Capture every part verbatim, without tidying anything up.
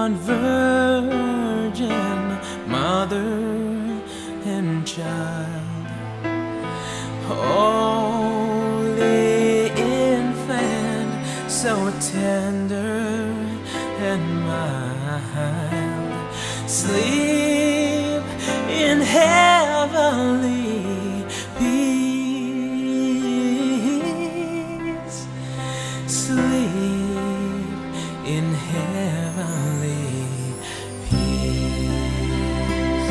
one virgin mother and child, holy infant, so tender and mild, sleep in heavenly peace, sleep in heavenly peace.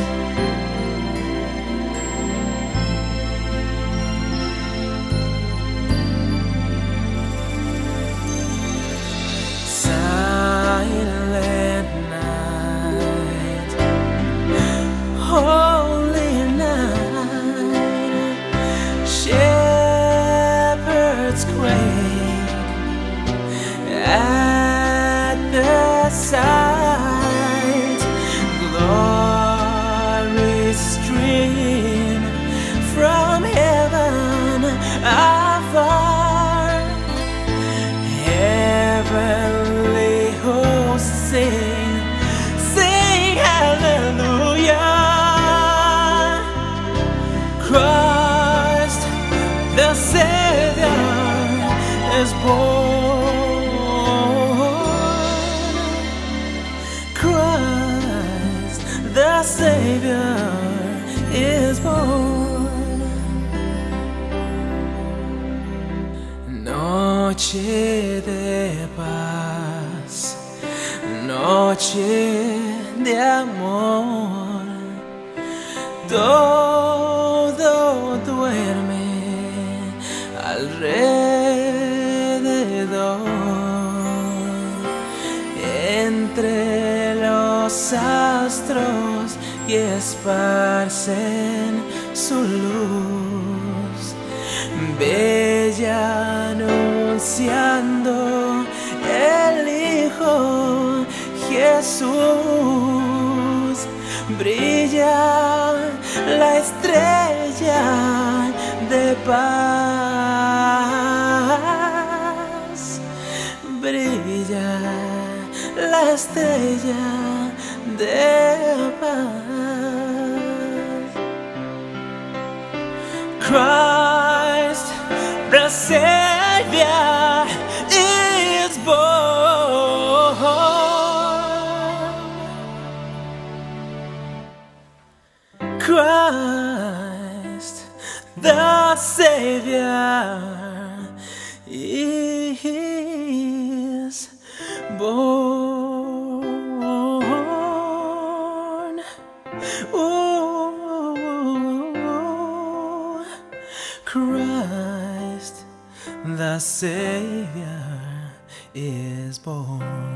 Silent night, holy night, shepherds quake at the sight, glory stream from heaven afar, heavenly hosts sing, sing hallelujah. Christ the Savior is born. Christ the Savior is born. Noche de paz, noche de amor, todo duerme alrededor, entre los astros y esparcen su luz, bella anunciando el Hijo Jesús. Brilla la estrella de paz, brilla la estrella de paz. Christ the Savior is born. Christ the Savior is born. Ooh, Christ the Savior is born.